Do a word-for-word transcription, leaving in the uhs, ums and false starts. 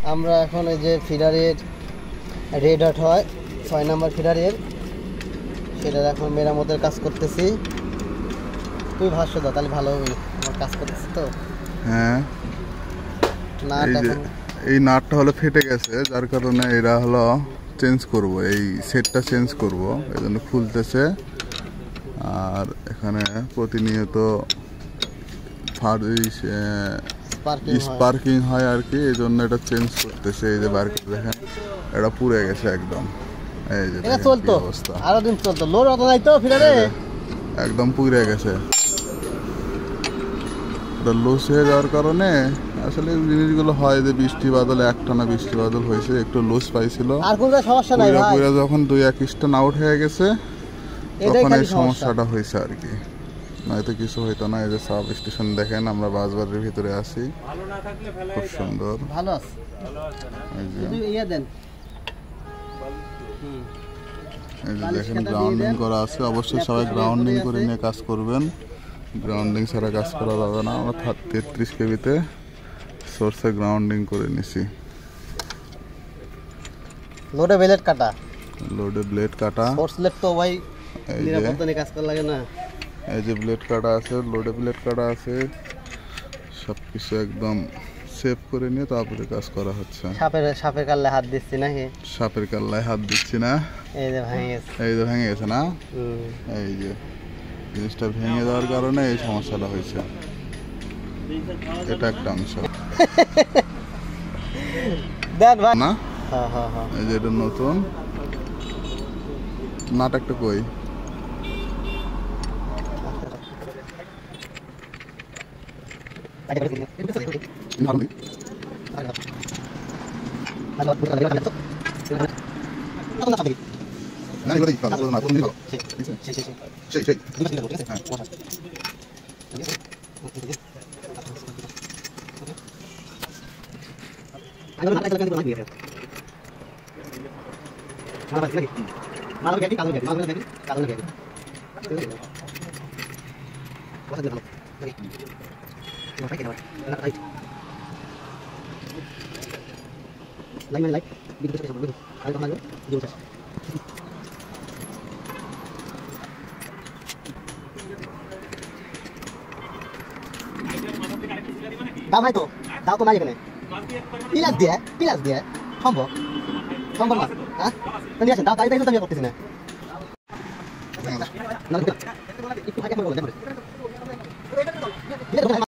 আমরা এখন এই যে ফিডারের রেড আউট হয় ছয় নাম্বার ফিডারের, সেটার এখন মেরামতের কাজ করতেছি। তুই ভাষ্য দাও তাহলে ভালো হবে, আমার কাজ করতেছি তো। হ্যাঁ, নাট এখন এই নাটটা হলো ফেটে গেছে, যার কারণে এরা হলো চেঞ্জ করব, এই সেটটা চেঞ্জ করব, এই জন্য খুলতেছে। আর এখানে প্রতিনিয়ত স্পার্কিং হয় আর কি, এই জন্য এটা চেঞ্জ করতেছে। এই যে বার করে দেখেন, এটা পুড়ে গেছে একদম। এই যে এটা চলতো অবস্থা, আরো দিন চলতো, লোড অত নাই তো ফিডারে, একদম পুড়ে গেছে। এটা লুজ হয়ে যাওয়ার কারণে আসলে জিনিসগুলো হয় যে বৃষ্টি বাদলে একটানা বৃষ্টি বাদল হয়েছে, একটু লুজ পাইছিল। আর কোনো সমস্যা নাই ভাই, পুরো যখন দুই এক স্টেশন আউট হয়ে গেছে তখন এই সমস্যাটা হয়েছে আর কি, নয়তো কিছু হইতো না। এই যে সাব স্টেশন দেখেন, আমরা বাসবাড়ির ভিতরে আছি, খুব সুন্দর। ভালো আছে, এই যে ইয়া দেন, এই যে দেখেন গ্রাউন্ডিং করা আছে। অবশ্যই সবাই গ্রাউন্ডিং করে নিয়ে কাজ করবেন, গ্রাউন্ডিং ছাড়া কাজ করা যাবে না। আমরা তেত্রিশ কেবিতে সোর্সে গ্রাউন্ডিং করে নিছি। লোডে ব্লেড কাটা, লোডে ব্লেড কাটা, সোর্স ব্লেড তো ভাই নিরাপত্তা নিয়ে কাজ করা লাগে না। এই যে ব্লেড কাটা আছে, লোডে ব্লেড কাটা আছে, সব কিছু একদম সেভ করে নিয়ে তারপরে কাজ করা হচ্ছে। সাপের সাপের কাল্লায় হাত দিচ্ছি নাকি? সাপের কাল্লায় হাত দিচ্ছি না। এই যে ভেঙে গেছে, এই যে ভেঙে গেছে না, এই যে জিনিসটা ভেঙে যাওয়ার কারণে এই সমস্যাটা হয়েছে। এটা একটা অংশ দেন ভাই না, হ্যাঁ হ্যাঁ হ্যাঁ, এই যে এটা নতুন নাট একটা কই, দাও নাই তো, দাও তো নাই এখানে, পিলাস দিয়ে পিলাস দিয়ে সম্ভব সম্ভব না। হ্যাঁ নিয়ে আসেন, দাও তাই তাই তো আমি করতেছি না।